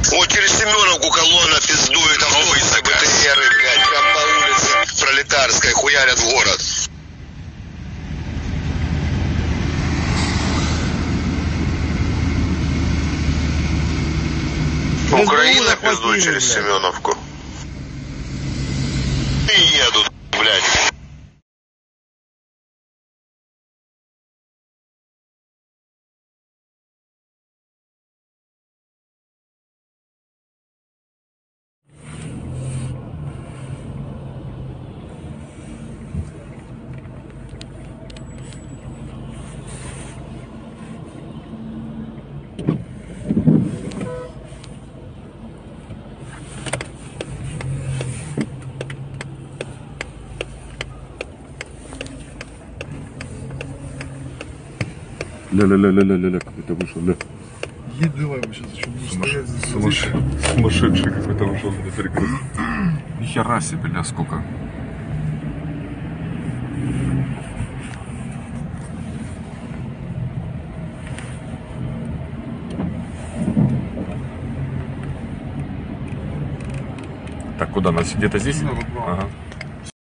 Вот через Семеновку колонна пиздует, автобусы БТРы, блядь, прям по улице Пролетарской хуярят в город. Украина пиздует через Семеновку. И едут, блядь. Ля-ля-ля-ля-ля-ля, какой-то вышел, ля. Едала его сейчас еще буду стоять здесь. Сумасшедший какой-то вышел, да, прекрасно. Нихера себе, ля, сколько. Так, куда нас? Где-то здесь? Да, вот, ага.